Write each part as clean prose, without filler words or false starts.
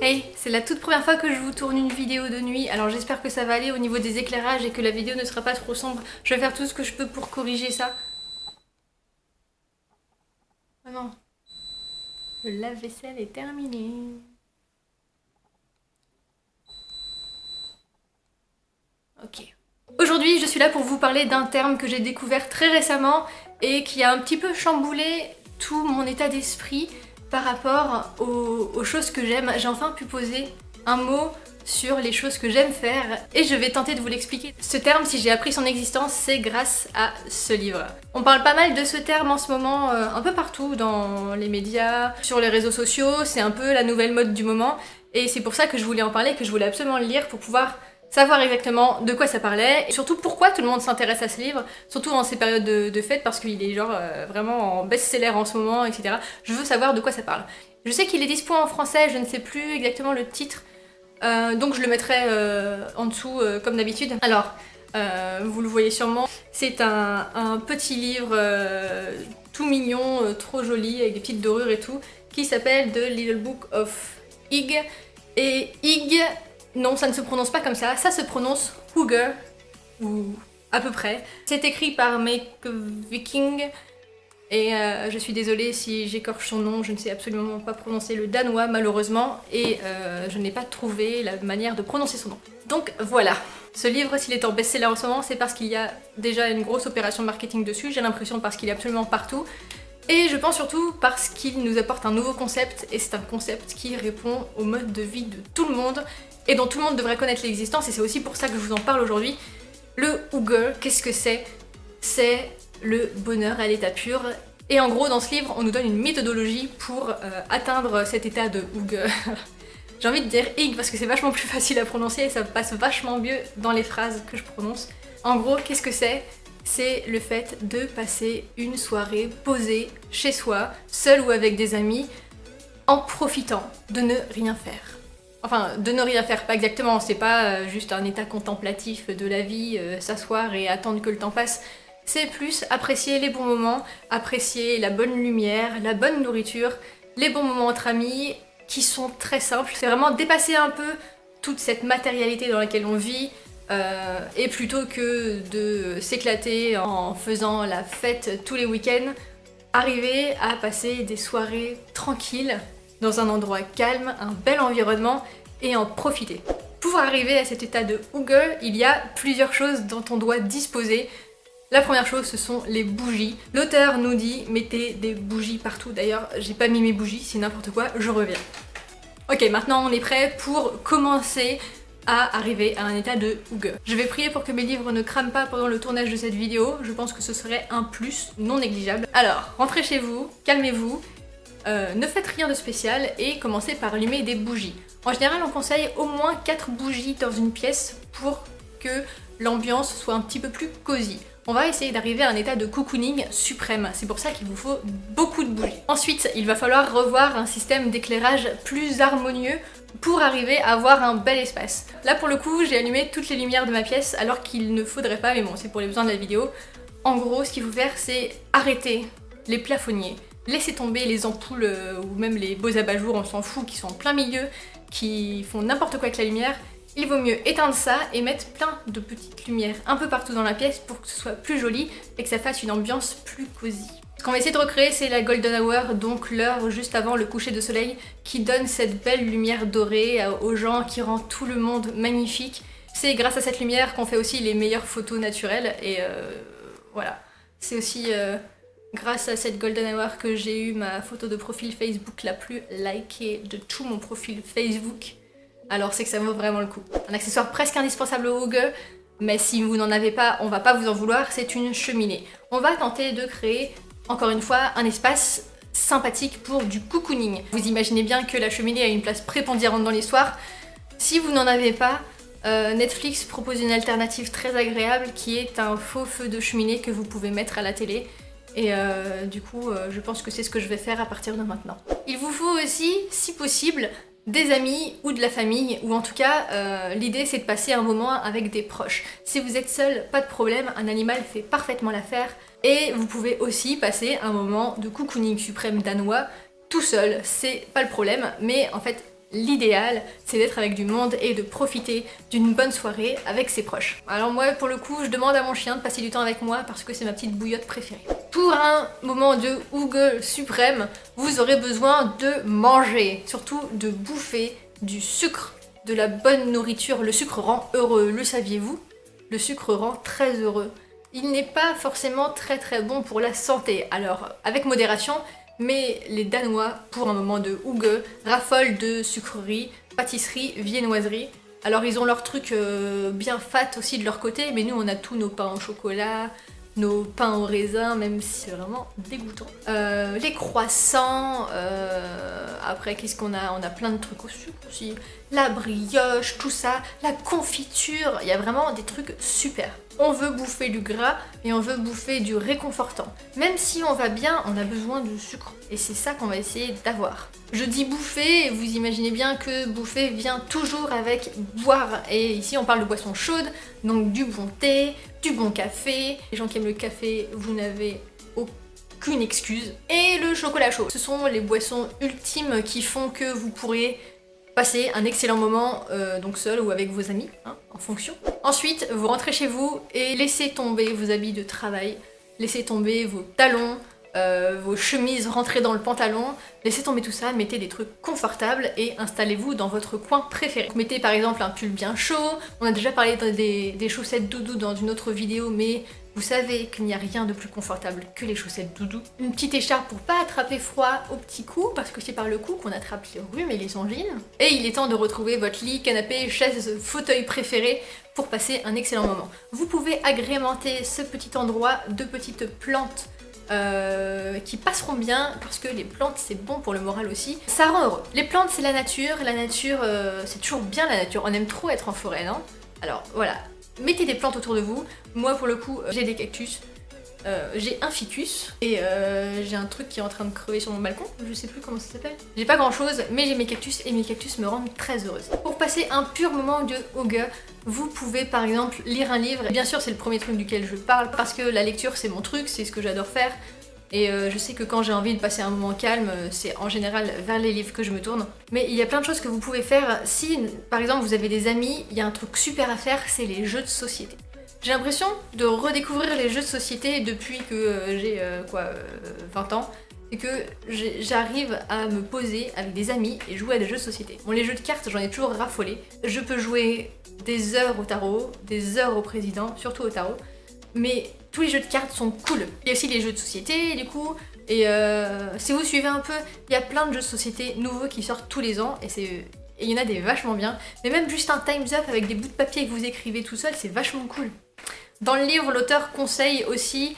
Hey, c'est la toute première fois que je vous tourne une vidéo de nuit, alors j'espère que ça va aller au niveau des éclairages et que la vidéo ne sera pas trop sombre. Je vais faire tout ce que je peux pour corriger ça. Oh non, le lave-vaisselle est terminé. Ok. Aujourd'hui, je suis là pour vous parler d'un terme que j'ai découvert très récemment et qui a un petit peu chamboulé tout mon état d'esprit par rapport aux choses que j'aime. J'ai enfin pu poser un mot sur les choses que j'aime faire et je vais tenter de vous l'expliquer. Ce terme, si j'ai appris son existence, c'est grâce à ce livre. On parle pas mal de ce terme en ce moment un peu partout dans les médias, sur les réseaux sociaux, c'est un peu la nouvelle mode du moment et c'est pour ça que je voulais en parler, que je voulais absolument le lire pour pouvoir savoir exactement de quoi ça parlait et surtout pourquoi tout le monde s'intéresse à ce livre, surtout en ces périodes de fête parce qu'il est genre vraiment en best-seller en ce moment, etc. Je veux savoir de quoi ça parle. Je sais qu'il est dispo en français, je ne sais plus exactement le titre, donc je le mettrai en dessous comme d'habitude. Alors, vous le voyez sûrement, c'est un petit livre tout mignon, trop joli, avec des petites dorures et tout, qui s'appelle The Little Book of Ig. Et Ig, non, ça ne se prononce pas comme ça se prononce Hygge, ou à peu près. C'est écrit par Make Viking, et je suis désolée si j'écorche son nom, je ne sais absolument pas prononcer le danois malheureusement, et je n'ai pas trouvé la manière de prononcer son nom. Donc voilà, ce livre, s'il est en best-seller en ce moment, c'est parce qu'il y a déjà une grosse opération marketing dessus, j'ai l'impression parce qu'il est absolument partout. Et je pense surtout parce qu'il nous apporte un nouveau concept, et c'est un concept qui répond au mode de vie de tout le monde, et dont tout le monde devrait connaître l'existence, et c'est aussi pour ça que je vous en parle aujourd'hui. Le Hygge, qu'est-ce que c'est? C'est le bonheur à l'état pur, et en gros dans ce livre on nous donne une méthodologie pour atteindre cet état de Hygge. J'ai envie de dire Ig parce que c'est vachement plus facile à prononcer et ça passe vachement mieux dans les phrases que je prononce. En gros, qu'est-ce que c'est? C'est le fait de passer une soirée posée chez soi, seul ou avec des amis, en profitant de ne rien faire. Enfin, de ne rien faire, pas exactement, c'est pas juste un état contemplatif de la vie, s'asseoir et attendre que le temps passe. C'est plus apprécier les bons moments, apprécier la bonne lumière, la bonne nourriture, les bons moments entre amis, qui sont très simples. C'est vraiment dépasser un peu toute cette matérialité dans laquelle on vit, et plutôt que de s'éclater en faisant la fête tous les week-ends, arriver à passer des soirées tranquilles, dans un endroit calme, un bel environnement, et en profiter. Pour arriver à cet état de Hygge, il y a plusieurs choses dont on doit disposer. La première chose, ce sont les bougies. L'auteur nous dit mettez des bougies partout. D'ailleurs, j'ai pas mis mes bougies, c'est n'importe quoi, je reviens. Ok, maintenant on est prêt pour commencer à arriver à un état de Hygge. Je vais prier pour que mes livres ne crament pas pendant le tournage de cette vidéo, je pense que ce serait un plus non négligeable. Alors, rentrez chez vous, calmez-vous, ne faites rien de spécial et commencez par allumer des bougies. En général, on conseille au moins 4 bougies dans une pièce pour que l'ambiance soit un petit peu plus cosy. On va essayer d'arriver à un état de cocooning suprême, c'est pour ça qu'il vous faut beaucoup de bougies. Ensuite, il va falloir revoir un système d'éclairage plus harmonieux pour arriver à avoir un bel espace. Là pour le coup, j'ai allumé toutes les lumières de ma pièce alors qu'il ne faudrait pas, mais bon, c'est pour les besoins de la vidéo. En gros, ce qu'il faut faire, c'est arrêter les plafonniers, laisser tomber les ampoules ou même les beaux abat-jours, on s'en fout, qui sont en plein milieu, qui font n'importe quoi avec la lumière. Il vaut mieux éteindre ça et mettre plein de petites lumières un peu partout dans la pièce pour que ce soit plus joli et que ça fasse une ambiance plus cosy. Ce qu'on va essayer de recréer, c'est la golden hour, donc l'heure juste avant le coucher de soleil, qui donne cette belle lumière dorée aux gens, qui rend tout le monde magnifique. C'est grâce à cette lumière qu'on fait aussi les meilleures photos naturelles et voilà. C'est aussi grâce à cette golden hour que j'ai eu ma photo de profil Facebook la plus likée de tout mon profil Facebook. Alors c'est que ça vaut vraiment le coup. Un accessoire presque indispensable au Hygge, mais si vous n'en avez pas, on va pas vous en vouloir, c'est une cheminée. On va tenter de créer, encore une fois, un espace sympathique pour du cocooning. Vous imaginez bien que la cheminée a une place prépondérante dans l'histoire. Si vous n'en avez pas, Netflix propose une alternative très agréable qui est un faux feu de cheminée que vous pouvez mettre à la télé. Et du coup, je pense que c'est ce que je vais faire à partir de maintenant. Il vous faut aussi, si possible, des amis ou de la famille, ou en tout cas l'idée c'est de passer un moment avec des proches. Si vous êtes seul, pas de problème, un animal fait parfaitement l'affaire, et vous pouvez aussi passer un moment de cocooning suprême danois tout seul, c'est pas le problème, mais en fait l'idéal, c'est d'être avec du monde et de profiter d'une bonne soirée avec ses proches. Alors moi, pour le coup, je demande à mon chien de passer du temps avec moi parce que c'est ma petite bouillotte préférée. Pour un moment de hougue suprême, vous aurez besoin de manger, surtout de bouffer du sucre, de la bonne nourriture. Le sucre rend heureux, le saviez-vous? Le sucre rend très heureux. Il n'est pas forcément très bon pour la santé, alors avec modération, mais les Danois, pour un moment de hougue, raffolent de sucreries, pâtisseries, viennoiseries. Alors ils ont leurs trucs bien fat aussi de leur côté, mais nous on a tous nos pains au chocolat, nos pains au raisin, même si c'est vraiment dégoûtant. Les croissants, après qu'est-ce qu'on a? On a plein de trucs au sucre aussi. La brioche, tout ça, la confiture, il y a vraiment des trucs super. On veut bouffer du gras et on veut bouffer du réconfortant. Même si on va bien, on a besoin de sucre. Et c'est ça qu'on va essayer d'avoir. Je dis bouffer, vous imaginez bien que bouffer vient toujours avec boire. Et ici on parle de boissons chaudes, donc du bon thé, du bon café. Les gens qui aiment le café, vous n'avez aucune excuse. Et le chocolat chaud. Ce sont les boissons ultimes qui font que vous pourrez passer un excellent moment, donc seul ou avec vos amis, hein, en fonction. Ensuite, vous rentrez chez vous et laissez tomber vos habits de travail, laissez tomber vos talons, vos chemises rentrées dans le pantalon, laissez tomber tout ça, mettez des trucs confortables et installez-vous dans votre coin préféré. Donc, mettez par exemple un pull bien chaud, on a déjà parlé des chaussettes doudou dans une autre vidéo, mais vous savez qu'il n'y a rien de plus confortable que les chaussettes doudou. Une petite écharpe pour pas attraper froid au petit cou, parce que c'est par le cou qu'on attrape les rhumes et les angines. Et il est temps de retrouver votre lit, canapé, chaise, fauteuil préféré pour passer un excellent moment. Vous pouvez agrémenter ce petit endroit de petites plantes qui passeront bien, parce que les plantes c'est bon pour le moral aussi. Ça rend heureux. Les plantes c'est la nature c'est toujours bien la nature, on aime trop être en forêt, non? Alors voilà. Mettez des plantes autour de vous. Moi pour le coup j'ai des cactus, j'ai un ficus et j'ai un truc qui est en train de crever sur mon balcon, je sais plus comment ça s'appelle. J'ai pas grand chose mais j'ai mes cactus et mes cactus me rendent très heureuse. Pour passer un pur moment de hougue, vous pouvez par exemple lire un livre. Bien sûr c'est le premier truc duquel je parle parce que la lecture c'est mon truc, c'est ce que j'adore faire. Et je sais que quand j'ai envie de passer un moment calme, c'est en général vers les livres que je me tourne. Mais il y a plein de choses que vous pouvez faire. Si par exemple vous avez des amis, il y a un truc super à faire, c'est les jeux de société. J'ai l'impression de redécouvrir les jeux de société depuis que j'ai 20 ans. C'est que j'arrive à me poser avec des amis et jouer à des jeux de société. Bon, les jeux de cartes, j'en ai toujours raffolé. Je peux jouer des heures au tarot, des heures au président, surtout au tarot. Mais tous les jeux de cartes sont cool. Il y a aussi les jeux de société du coup, et si vous suivez un peu, il y a plein de jeux de société nouveaux qui sortent tous les ans, et il y en a des vachement bien. Mais même juste un Time's Up avec des bouts de papier que vous écrivez tout seul, c'est vachement cool. Dans le livre, l'auteur conseille aussi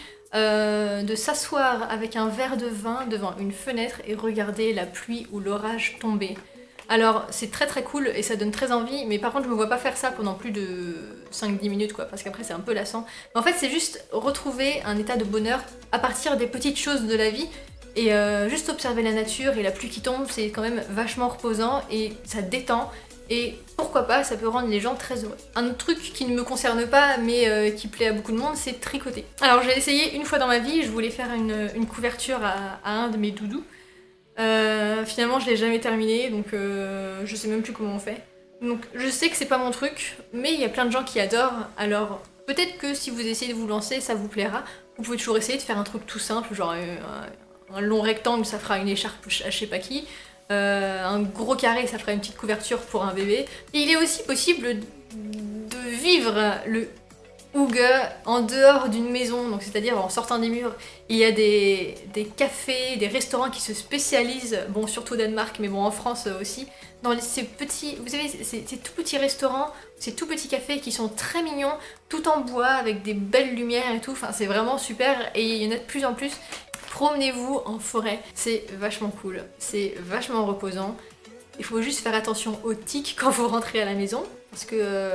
de s'asseoir avec un verre de vin devant une fenêtre et regarder la pluie ou l'orage tomber. Alors c'est très cool et ça donne très envie, mais par contre je me vois pas faire ça pendant plus de 5-10 minutes quoi, parce qu'après c'est un peu lassant. Mais en fait c'est juste retrouver un état de bonheur à partir des petites choses de la vie, et juste observer la nature et la pluie qui tombe, c'est quand même vachement reposant et ça détend, et pourquoi pas, ça peut rendre les gens très heureux. Un autre truc qui ne me concerne pas mais qui plaît à beaucoup de monde, c'est tricoter. Alors j'ai essayé une fois dans ma vie, je voulais faire une couverture à un de mes doudous. Finalement je l'ai jamais terminé, donc je sais même plus comment on fait. Donc je sais que c'est pas mon truc, mais il y a plein de gens qui adorent, alors peut-être que si vous essayez de vous lancer, ça vous plaira. Vous pouvez toujours essayer de faire un truc tout simple, genre un long rectangle, ça fera une écharpe à je sais pas qui. Un gros carré, ça fera une petite couverture pour un bébé. Et il est aussi possible de vivre le hougue en dehors d'une maison, donc c'est-à-dire en sortant des murs. Il y a des cafés, des restaurants qui se spécialisent, bon surtout au Danemark, mais bon en France aussi, dans ces petits, vous savez, ces tout petits restaurants, ces tout petits cafés qui sont très mignons, tout en bois, avec des belles lumières et tout, enfin c'est vraiment super, et il y en a de plus en plus. Promenez-vous en forêt, c'est vachement cool, c'est vachement reposant. Il faut juste faire attention aux tiques quand vous rentrez à la maison, parce que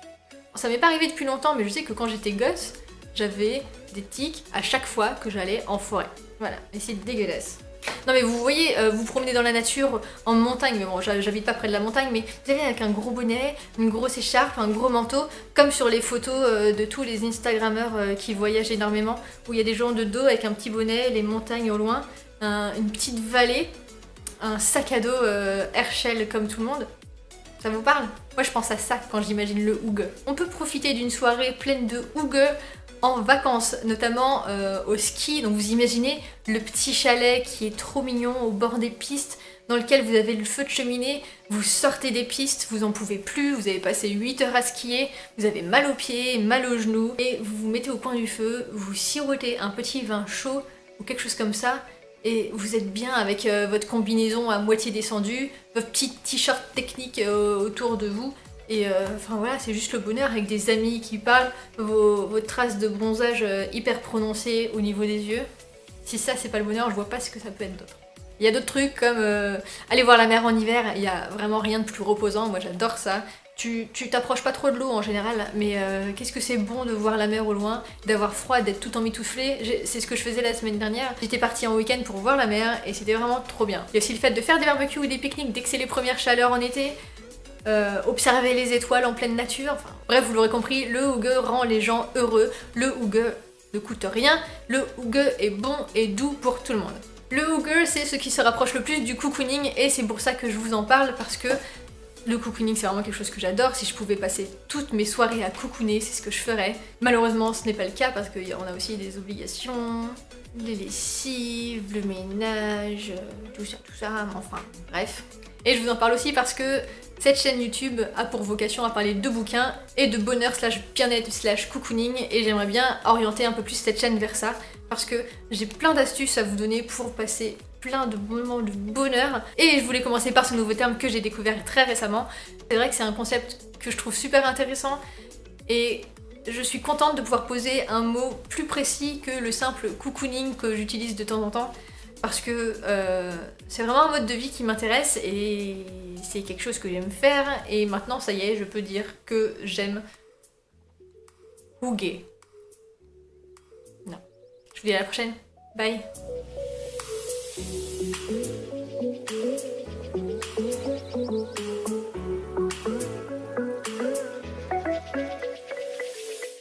ça m'est pas arrivé depuis longtemps, mais je sais que quand j'étais gosse, j'avais des tiques à chaque fois que j'allais en forêt. Voilà, et c'est dégueulasse. Non mais vous voyez, vous promenez dans la nature, en montagne, mais bon j'habite pas près de la montagne, mais vous savez avec un gros bonnet, une grosse écharpe, un gros manteau, comme sur les photos de tous les Instagrammeurs qui voyagent énormément, où il y a des gens de dos avec un petit bonnet, les montagnes au loin, une petite vallée, un sac à dos Herschel comme tout le monde. Ça vous parle? Moi je pense à ça quand j'imagine le hygge. On peut profiter d'une soirée pleine de hygge en vacances, notamment au ski. Donc vous imaginez le petit chalet qui est trop mignon au bord des pistes, dans lequel vous avez le feu de cheminée, vous sortez des pistes, vous en pouvez plus, vous avez passé 8 heures à skier, vous avez mal aux pieds, mal aux genoux, et vous vous mettez au coin du feu, vous sirotez un petit vin chaud ou quelque chose comme ça, et vous êtes bien avec votre combinaison à moitié descendue, votre petit t-shirt technique autour de vous, et enfin voilà, c'est juste le bonheur avec des amis qui parlent, vos traces de bronzage hyper prononcées au niveau des yeux. Si ça c'est pas le bonheur, je vois pas ce que ça peut être d'autre. Il y a d'autres trucs comme aller voir la mer en hiver, il y a vraiment rien de plus reposant, moi j'adore ça. Tu t'approches pas trop de l'eau en général, mais qu'est-ce que c'est bon de voir la mer au loin, d'avoir froid, d'être tout emmitouflé. C'est ce que je faisais la semaine dernière. J'étais partie en week-end pour voir la mer et c'était vraiment trop bien. Il y a aussi le fait de faire des barbecues ou des pique-niques dès que c'est les premières chaleurs en été. Observer les étoiles en pleine nature, enfin bref vous l'aurez compris, le hygge rend les gens heureux, le hygge ne coûte rien, le hygge est bon et doux pour tout le monde. Le hygge c'est ce qui se rapproche le plus du cocooning et c'est pour ça que je vous en parle parce que le cocooning c'est vraiment quelque chose que j'adore, si je pouvais passer toutes mes soirées à cocooner c'est ce que je ferais. Malheureusement ce n'est pas le cas parce qu'on a aussi des obligations, les lessives, le ménage, tout ça, mais enfin bref. Et je vous en parle aussi parce que cette chaîne YouTube a pour vocation à parler de bouquins et de bonheur slash bien-être slash cocooning et j'aimerais bien orienter un peu plus cette chaîne vers ça parce que j'ai plein d'astuces à vous donner pour passer plein de moments de bonheur et je voulais commencer par ce nouveau terme que j'ai découvert très récemment. C'est vrai que c'est un concept que je trouve super intéressant et je suis contente de pouvoir poser un mot plus précis que le simple cocooning que j'utilise de temps en temps. Parce que c'est vraiment un mode de vie qui m'intéresse et c'est quelque chose que j'aime faire et maintenant ça y est, je peux dire que j'aime hygge. Non. Je vous dis à la prochaine. Bye.